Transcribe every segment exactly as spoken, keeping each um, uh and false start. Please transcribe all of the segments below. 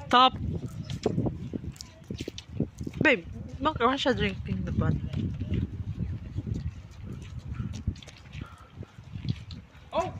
Stop. Babe, why is she drinking the bottle? Oh!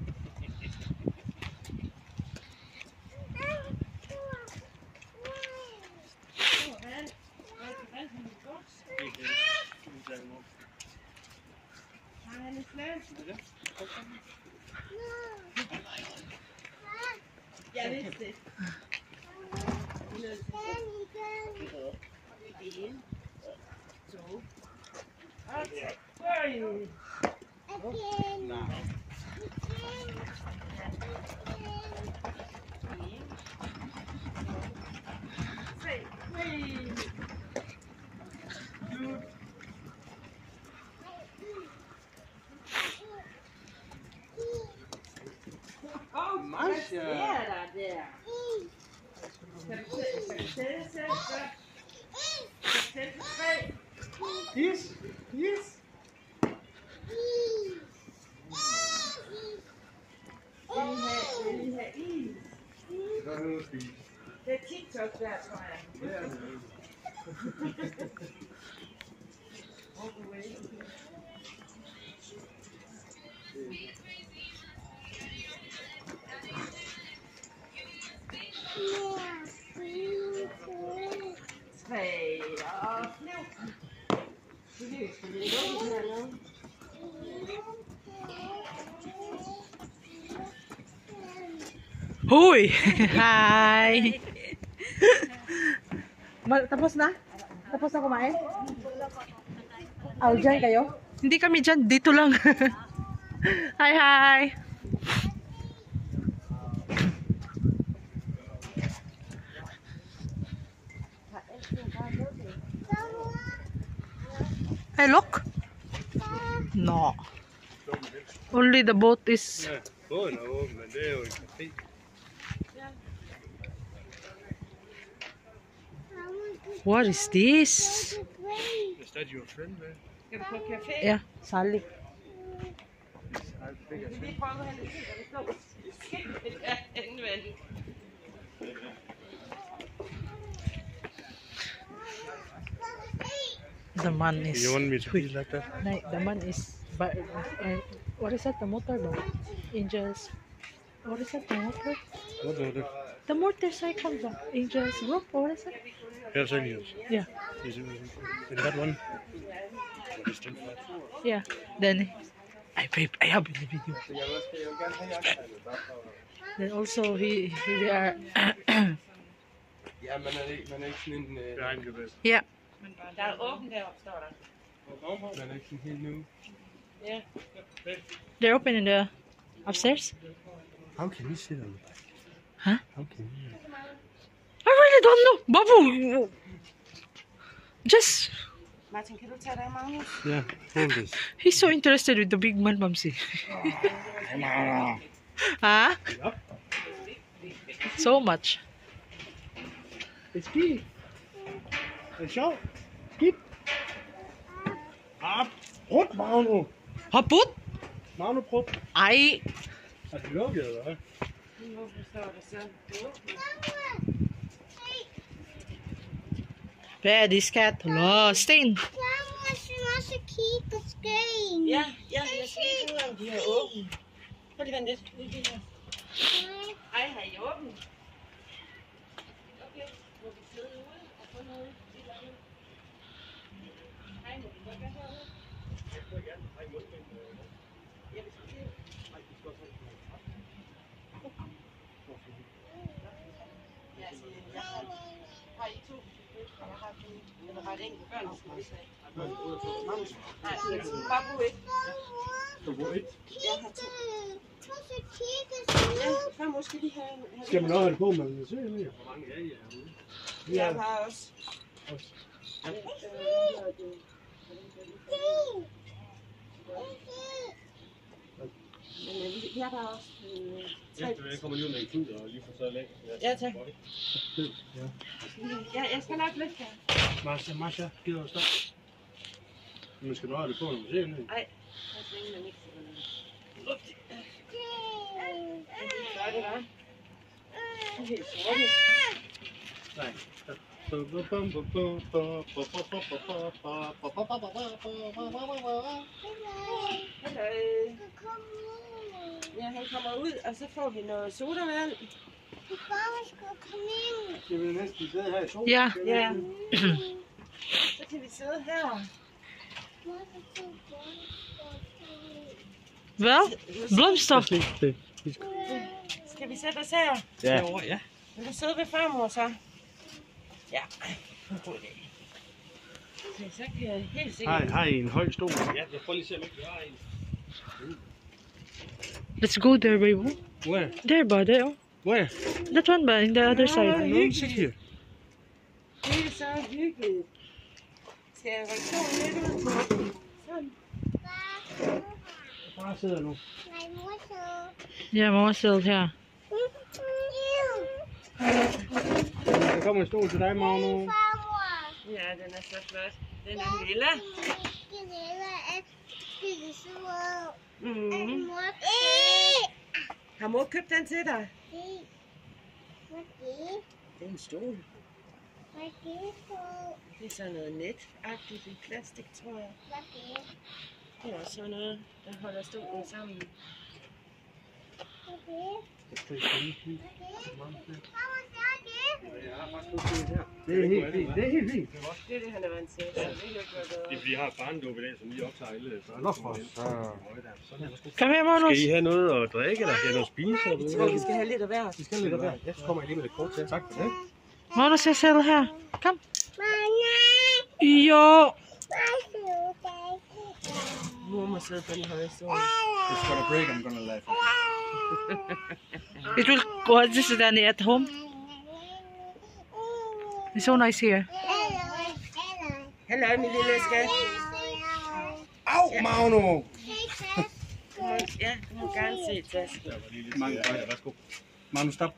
Jeg vidste det. En, to, og tre. Åh, hvad sker der der? Kan du tælle selv? Tælle til tre. Yes, yes. Vil I have is? Det er TikTok der, tror jeg. Tre og flyv. Flyv, skal vi lukke den her nu? Huy! Hi! Tapos na? Tapos na kumain? Oh, dyan kayo? Hindi kami dyan, dito lang. Hi, hi! Hey, look! No. Only the boat is... Båden er åben, men det er jo en café. What is this? Is that your friend there? Skal du på café? Ja, Sally. Vi lige prøve at have lidt tid, og det står skidt der indvendigt. The man is... You want me to be like that? No, the man is... But, uh, what is that? The motorboat? Angels... What is that? The motor? What are they? The motorcycle, the Angels group, what is it? Hells Angels. Yeah. Is it in that one? Yeah. Then... I, babe, I have in the video. Then also, he, he they are... Ja, man er ikke, man er ikke sådan en... Øh, Behind Yeah. Der er åbent deroppe, står der. man er ikke sådan helt nu. Ja. They're open in the... Upstairs? How can you sit on it? Huh? How can you? I really don't know. Babu! Just... Martin, kan du tage dig, Magnus? Yeah, hold this. He's so interested with the big man, Mamsi. Huh? Yep. So much. It's key. It's sjovt. Skip. Op. Prut, Magno. Hoput? Magno, prut. Ej. Er det lukket, eller hvad? Nu står der så. Paddy's cat lost in. Jeg må også kigge på skeen. Ja, ja, jeg skal lige finde ud af, om de er åbne. Prøv lige vent lidt. Lige her. Hej, har I åbne? Okay, må vi sidde ude og få noget? Hej, må vi godt være herude? Ja, vi skal lige. Ja, altså, jeg har, har I to? Jeg har kun, eller har et enkelt børn, der skal vi sige. Nej, bare bo et. Du bor et. Jeg har to. Prøv at kigge på Ja, så måske lige have... have Skal man også have det på, man kan se mere? Hvor mange er I herude? Jeg har også. Også. Øh, hvad hedder det? Men øh, jeg har også øh, tre. Efter jeg kommer lige ud med en klud og lige får så læg. Ja, tak. Ja. Ja, jeg skal nok lidt her. Masha, Masha, gider du stoppe? Men skal du have det på, når du ser det? Nej, jeg skal ikke med mixer. Luft. Så er det, hva'? Det er helt sorte. Nej. Hallo. Ja, han kommer ud, og så får vi noget sodavand. Far skal komme ind. Skal vi næsten sidde her i solen? Ja. Ja. Så kan vi sidde her. Hvad? Blomster? Skal vi sætte os her? Ja. Ja. Vil du sidde ved farmor så? Ja. God idé. Okay, så kan jeg helt sikkert... Har, har I en høj stol? Ja, jeg prøver lige at se, om jeg kan have en. Let's go there, baby. Where? There, by there. Where? That one, by in the other side. No, sit here. Det er så hyggeligt. Skal jeg række solen lidt ud? Sådan. Bare sidder nu. Nej, mor så. Ja, mamma sidder her. Der kommer en stol til dig, Magnus. Farmor. Ja, den er så flot. Den er lille. Den lille er skide sur. Mm. Mor, Har mor købt den til dig? Hvad er det? Det er en stol. Hvad er det for? Det er sådan noget netagtigt i plastik, tror jeg. Hvad er det? Det er også sådan noget, der holder stolen sammen. Hvad er det? Det er helt fint. Det er helt fint. Det er helt fint. Det er det, han er vant til. Så det kan ikke være bedre. Det er fordi, jeg har et barndåb i dag, som lige optager alle børn. Nå for Kom her, Magnus. Skal I have noget at drikke, eller skal I have noget at spise? Eller Jeg tror, vi skal have lidt af hvert. Vi skal lidt af hver. Ja, så kommer jeg lige med lidt kort til. Tak for det. Magnus, jeg sidder her. Kom. Mamma. Jo. Hvad siger du? Mor må sidde på den høje stol. It's gonna break, I'm gonna laugh. It will go this is Danny at home. It's so nice here. Hallo, min lille skat. Au, Magno! Ja, du må gerne se tasken. Mange tak. Værsgo. Magno, stop.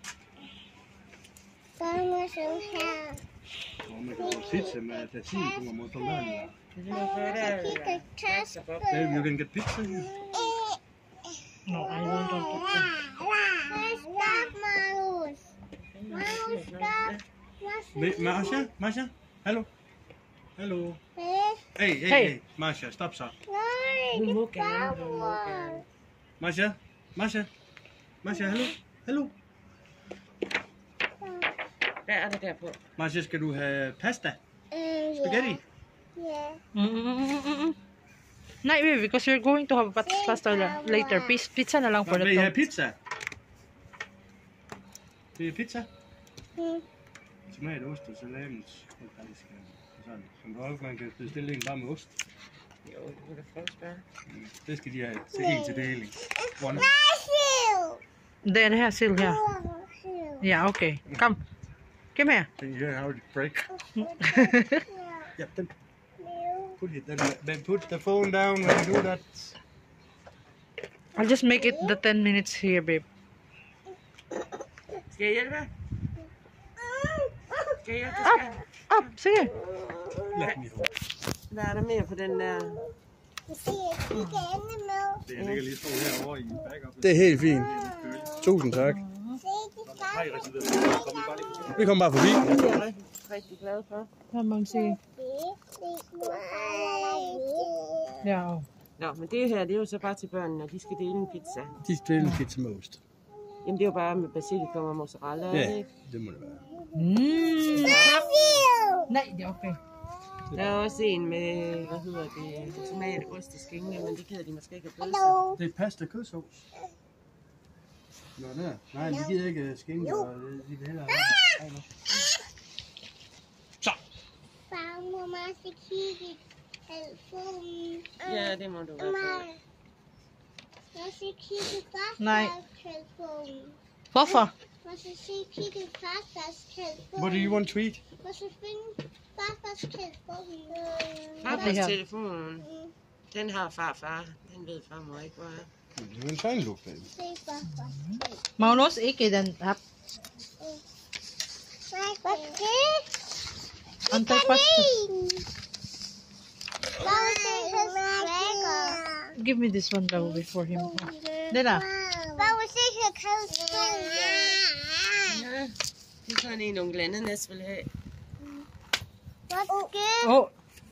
Farmor så her. Come con pizza, ma te sì, come molto bella. Det er godt, Kigge taske. Baby, you can get pizza here. No, I don't want to. Stop, Marius. Marius, stop. Wait, Masha? Masha? Hello? Hello? Hey. Hey, hey, Hey. hey. Masha, stop så. Nej, Hun må det er gerne, hun må farmor. gerne. Masha? Masha? Masha, hello? Hello? Hvad er det der på? Masha, skal du have pasta? Øh, Spaghetti? Ja. Mm-mm-mm-mm. Nej, baby, because you're going to have pat- pasta la- later. Pizza, pizza na lang for Vil I the have top. pizza? Vil I have pizza? Mm. Tomat, ost og salamis. Det er faktisk sådan. Som du også man kan bestille en bare med ost. Jo, det kunne da prøve at spørge. Det skal de have til en til deling. One. Det er det her, sil her. Ja, okay. Kom. Come here. Then you hear how it break. Yep, then put it then, then put the phone down when you do that. I'll just make it the ten minutes here, babe. Skal jeg hjælpe? Skal jeg hjælpe? Up, up, sige. Let me hold. Hvad er der mere på den der? Det ligger lige sådan herovre i backup. Det er helt fint. Tusind tak. Vi kommer bare forbi. Det er jeg rigtig, rigtig glad for. Hvad må man sige? Ja. Nå, men det her, det er jo så bare til børnene, og de skal dele en pizza. De stiller en pizza med ost. Jamen, det er jo bare med basilikum og mozzarella, Ja, ikke? det må det være. Mm. Nej, det er okay. Der er også en med, hvad hedder det, tomat, ost og skinke, men det gider de måske ikke have pølse. Det er pasta kødsovs. Nå, der. Nej, de gider ikke skinke, og de vil hellere have. Så. Farmor, man skal kigge i telefonen. Ja, det må du være på. Jeg skal kigge i Nej. farfars-telefonen. Hvorfor? Man skal se kigge i farfars-telefonen. What do you want to eat? Man skal finde farfars-telefonen. Farfars telefonen, den har farfar. Den ved farmor ikke, hvor er. Det er en tegnluk, baby. Se farfars. Magnus, ikke den app. Hvad er det? Antay pasta. Give me this one though before him. Dena. Hvad var det, jeg kaldte? Det er sådan en, onkel Ananas vil have. What's good? Oh,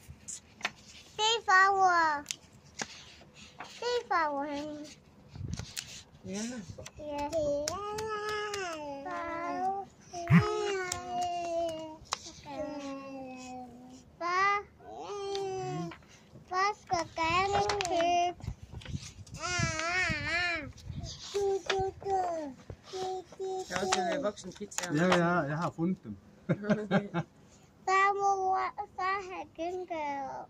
Devour. Devour him. Ja. Yeah. Far, far skal gerne købe. Der er også en voksen pizza. Ja, jeg har, jeg har fundet dem. Far må far have gengæld.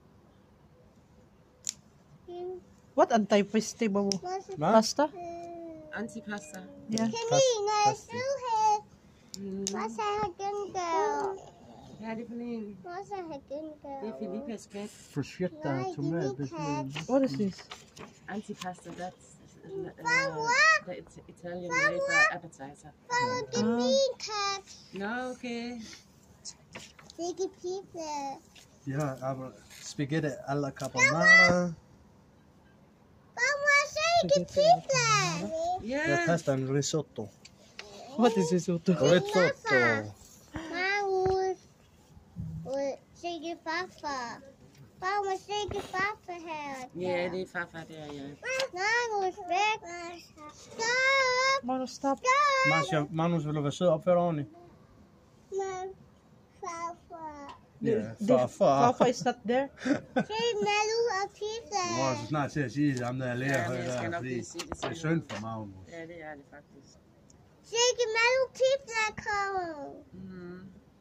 what anti-piste ba mo? Hvad? Pasta? Antipasta. Yeah. Kanina er Pasta. sødhed. Mm. Hvad så have gengæld? Hvad er det for en? Hvad så have gengæld? Det er Filippas kat. Prosciutto, Nej, tomat, det er kat. What is this? Antipasta, that's uh, what? the It- Italian way for appetizer. Far, det er min kat. Nå, okay. Det er ikke pizza. De har aber spaghetti alla carbonara. Far, må jeg se ikke pizza? Ja. Jeg tester en risotto. What is risotto? Risotto. Marus. Se ikke farfar. Far, må se ikke farfar her. Ja, det er farfar der, ja. Marus, væk. Stop. Mano, stop. Marcia, Magnus, vil du være sød og opføre dig ordentligt? Men farfar. Ja, The- farfar. Farfar is not there. Se Malu og pizza. Nu er så snart til at sige det, ham der er lærer Ja, for men det jeg skal der, nok fordi lige sige det det er til synd for Magnus. Ja, det er det faktisk. Se ikke Malu pizza kommer. Mm.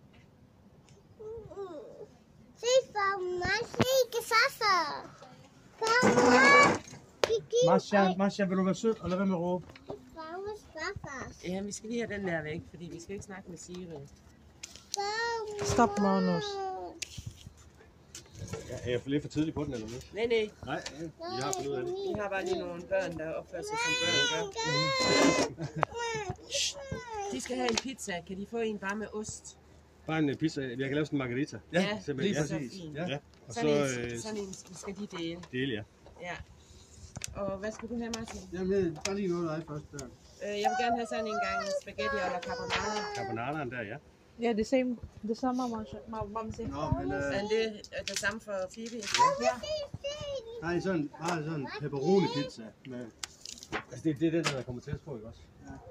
Se for mig. Se ikke farfar. Farfar. Marcia, Marcia, vil du være sød og lade være med at råbe? Farfars farfar. Ja, vi skal lige have den der væk, fordi vi skal ikke snakke med Siri. Stop, Magnus. Ja, er jeg lidt for tidlig på den eller noget? Nej, nej. Nej, jeg har fundet ud af det. Vi har bare lige nogle børn, der opfører sig som børn gør. De skal have en pizza. Kan de få en bare med ost? Bare en pizza. Jeg kan lave sådan en margarita. Ja, simpelthen. lige Ja, præcis. fint. Ja. Og så Sådan øh, en, sådan en skal de dele. dele, ja. Ja. Og hvad skal du have, Martin? Jamen, bare lige noget af dig først der. Øh, jeg vil gerne have sådan en gang spaghetti eller carbonara. Carbonaraen der, ja. Yeah, the same. The same, mama. Ma- mom say. Nå, men øh, Men det er det samme for Phoebe. der er sådan, bare sådan en pepperoni pizza. Med, altså, det, det er det, der kommer til på, ikke også?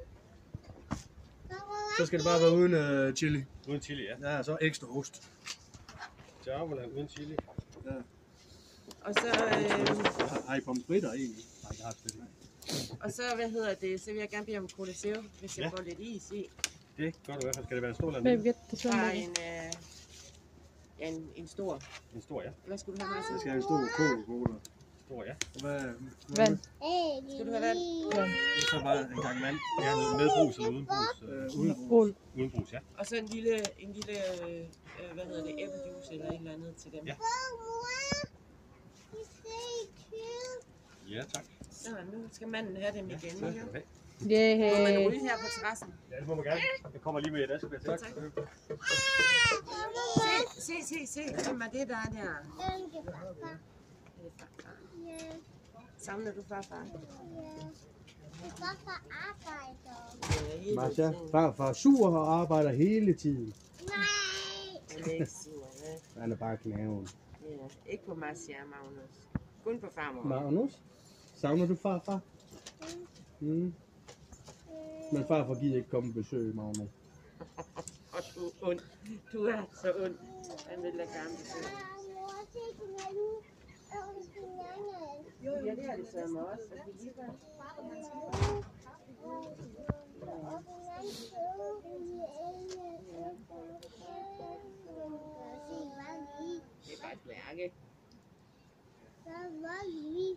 Så skal det bare være uden øh, chili. Uden chili, ja. Ja, så ekstra ost. Charmola uden chili. Ja. Og så, øh, Har I pomfritter egentlig? Nej, det har jeg slet ikke. og så, hvad hedder det, så vil jeg gerne bede om Cola Zero, hvis jeg Ja. får lidt is i. Det gør du i hvert fald. Skal det være en stor eller Babe, en get this one. Bare baby. en, øh, ja, en, en stor. En stor, ja. Hvad skulle du have, Martin? Jeg skal have en stor Coca-Cola. Stor, ja. Og hvad, Vand. Skal du have vand? Vand. det er så bare en gang vand. Ja, noget med brus eller uden brus? Øh, uden brus. Cool. Uden brus, ja. Og så en lille, en lille øh, hvad hedder det, æblejuice eller et eller andet til dem. Ja. Ja, tak. Så nu skal manden have dem igen, Tak ikke? skal du have. Må man Yeah. ryge her på terrassen? Ja, det må man gerne. Jeg kommer lige med et askebær. Tak. Tak. Se, se, se, se, hvem er det, der er der? Det er farfar. Savner du farfar? Farfar arbejder. Ja, hele Marcia, tiden. farfar er sur og arbejder hele tiden. Nej. Han er ikke sur, ja. Han er bare knæven. Ja, ikke på Marcia, Magnus. Kun på farmor. Magnus, savner du farfar? Mm. Men farfar gider ikke komme på besøg, Magnus. Og du er ond. Du er så ond. Han vil lade gerne besøge. Ja, det er det sørme også. Og vi lige var- Det er bare et mærke. Så var lige.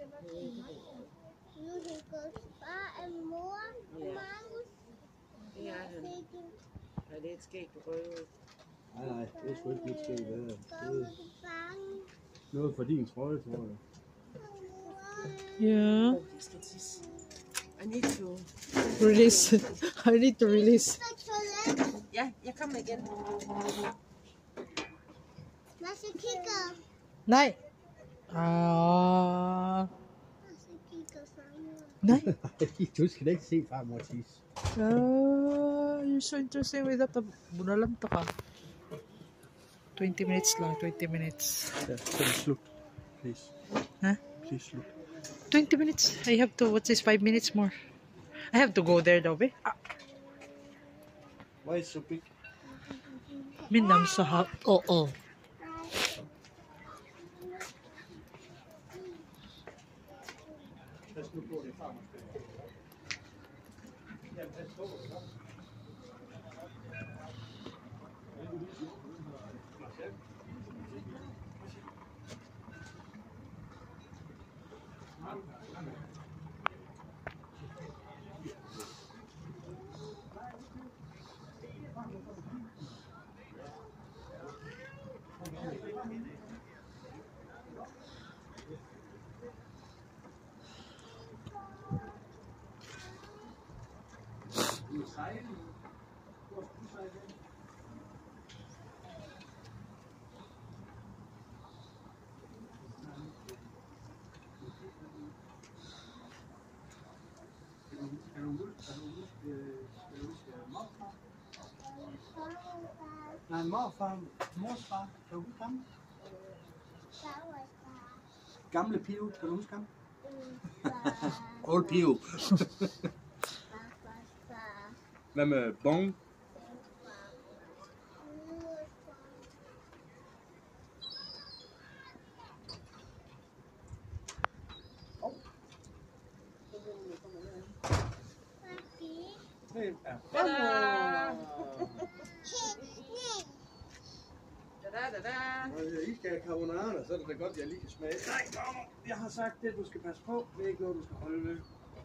Nu er det godt far og mor. Ja. Markus. Det er han. Og det er et skæg på røvet. Nej, nej, det er sgu ikke mit skæg, det her. Så Det var er det bange. noget for din trøje, tror jeg. Yeah. Oh, de skal tisse. I need to. Release. I need to release. Så toilet. Ja, jeg kommer igen. Masse kigger. Nej. Ah. Masse kigger sammen. Nej. Du skal da ikke se farmor tisse. Ah, you're so interesting with that. Bunalan to ka. twenty minutes lang, twenty minutes. Ja, så er det slut. Please. Huh? Please slut. twenty minutes. I have to, what's this, five minutes more. I have to go there though, be. Ah, Why is it so big? minam sa ha. Oh, oh. Pas nu på, det er farmor. Ja, pas på, ikke? Kan du huske, kan du huske, kan du huske morfar? Nej, morfar, mors far, kan du huske ham? Gamle Pio, kan du huske ham? Old Pio. Hvad med Bong? Hey, Tada! Da da da. I skal have carbonara, så er det da godt, jeg lige kan smage. Nej, mamma, jeg har sagt det, du skal passe på. Det er ikke noget, du skal holde med.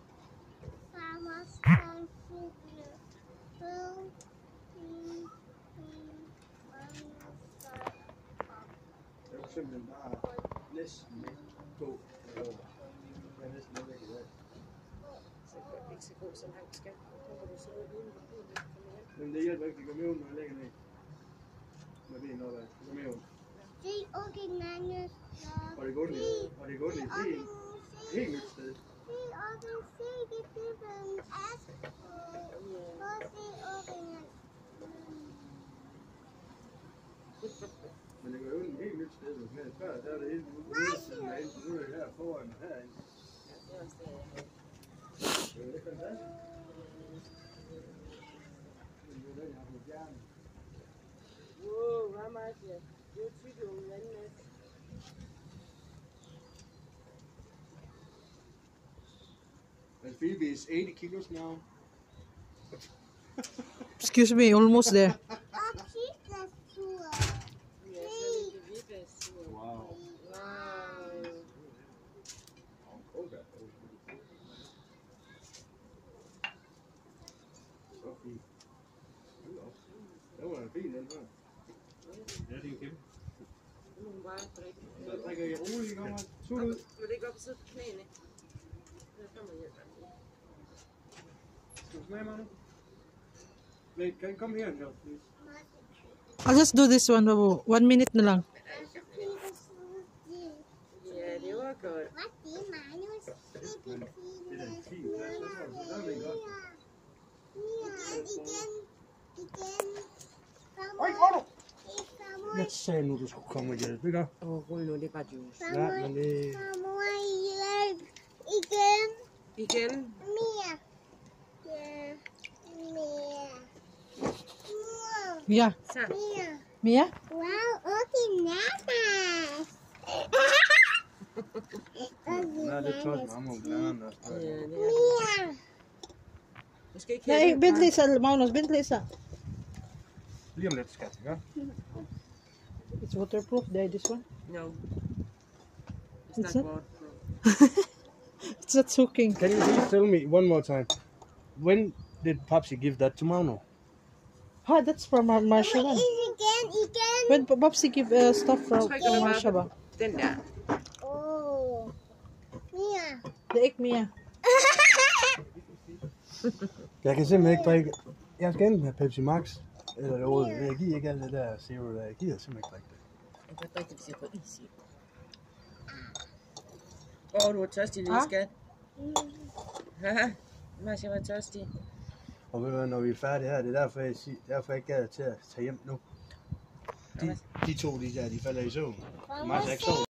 Det var simpelthen bare næsten ikke på. Jeg er næsten ikke væk i dag. Ikke så god som han skal. Så kan du sidde uden på det. Men det hjælper ikke, det går med ud, når jeg lægger ned. Med ben opad. Det går med ud. Og det går lige. Og det går lige. Det er et helt nyt sted. Men det går jo et helt nyt sted. Men før der er det helt ude. Nu er det her foran og herinde. Ja, det er også det. Det er jo fantastisk. Det er den, jeg har fået fjernet. Wow, hvad meget det er. Det er jo tykke unge vandmænd. And Phoebe is eighty kilos now. Excuse me, almost there. Wow. Wow. Okay. Så fint. Det var en fin den her. Ja, det er en kæmpe. Nu må hun bare drikke. Så drikker jeg roligt, kommer sut ud. Vil du ikke op og sidde på knæene? Der kommer jeg. Skal du smage, Manu? Wait, can you come here and help, please? I'll just do this one, babu. One minute na lang. Ja, det var godt. Det er en fin plads, så tror du, så er det godt. Øj, hvor du? Jeg sagde nu, du skulle komme og hjælpe, ikke? Åh, oh, rul nu, det er bare juice. Ja, men det... Igen. Igen? Mere. Ja. Mere. Yeah. Så. Mere. Mia? Wow, okay, nanas. Nej, det tror jeg, mamma vil lære den også. Ja, det er det. Mere. Du skal ikke Nej, have bint Lisa, Magnus, bint Lisa. Lige om lidt, skat, ja? It's waterproof, there, this one. No. It's, It's not not- waterproof. It's not soaking. Can you please tell me one more time? When did Popsy give that to Manu? Ah, that's from our Marshaba. Igen, igen. When P- Popsy give uh, stuff from Trykker du Marshaba. bare på den der. Oh. Mere. The egg Mia. Jeg kan simpelthen ikke drikke... Jeg skal enten have Pepsi Max, eller det røde. Jeg giver ikke alt det der zero der. Jeg gider simpelthen ikke drikke det. Jeg kan drikke det, hvis jeg får is i. Åh, du er tørstig, lille Ah. skat. Haha, Marcia var tørstig. Og ved du hvad, når vi er færdige her, det er derfor, jeg, sig, derfor jeg ikke gad til at tage hjem nu. De, de to, de der, de falder i søvn. Marcia er ikke sovet.